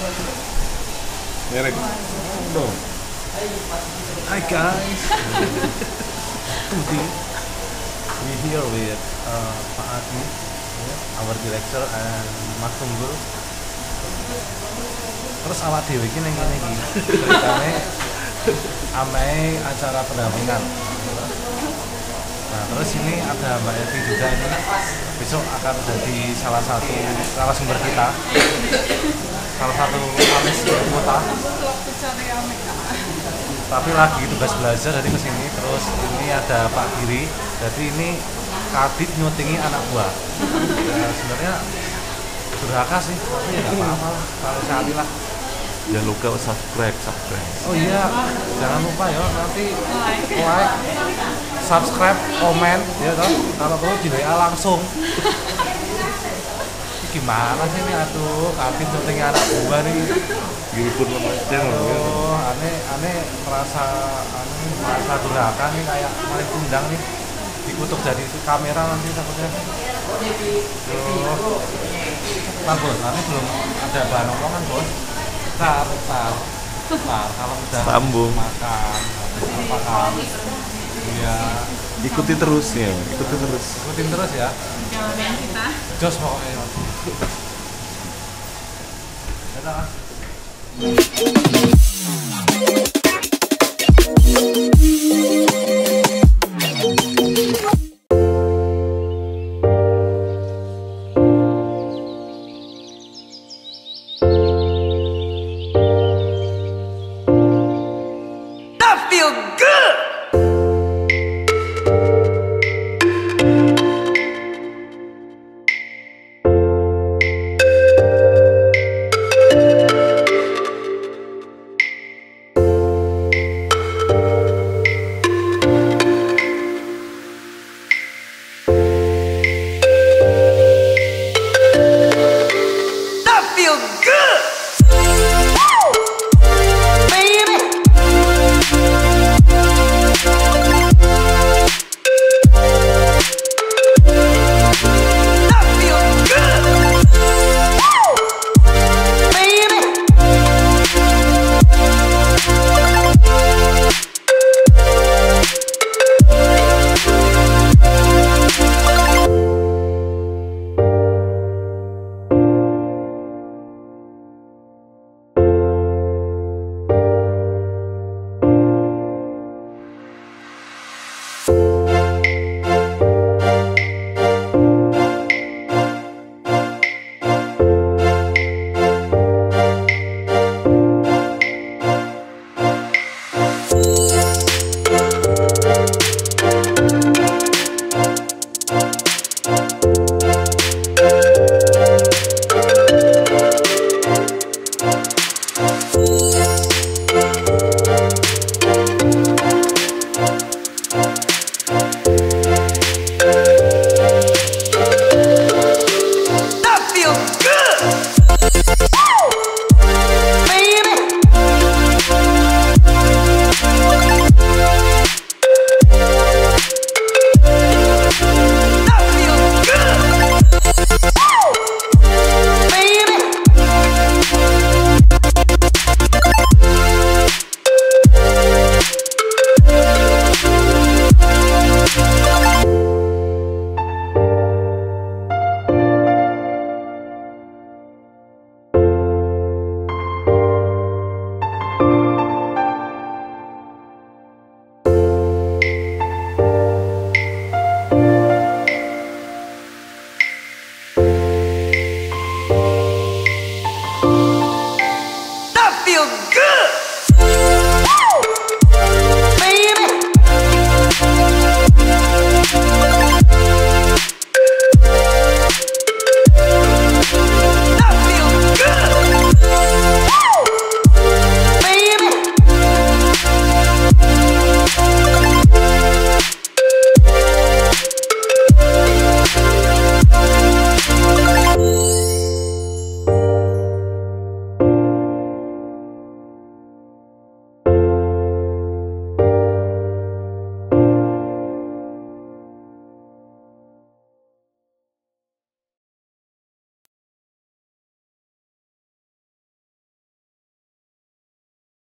Merek. Dong. Hi guys. We here with Pak Adi, our director and Mas Tunggul. Terus awak dhewe iki ning kene iki ceritane ame acara pendampingan. Nah, terus ini ada Mbak Evi juga, ini besok akan jadi salah satu narasumber kita, salah satu amis kota. Tapi lagi tugas belajar jadi kesini. Terus ini ada Pak Giri, jadi ini Kadit nyutingi anak buah. Ya, sebenarnya durhaka sih, tapi ya nggak apa-apa lah, kalau sekali lah. Jangan lupa subscribe. Oh iya, jangan lupa ya, nanti like, subscribe, komen, ya toh. Kalau perlu di WA langsung. Ini gimana sih nih, aduh, Kadit nyutingi anak buah nih. Gini pun channel. Oh, aneh merasa durhaka nih, kayak maling kundang nih. Dikutuk jadi kamera nanti takutnya. Pak Bos, nanti belum ada bahan omongan Bos. Bentar, kalau udah Sambung. makan, iya. Ikuti terus ya, ikutin terus ya. Jalanan kita. Jos pokoknya. Dadah.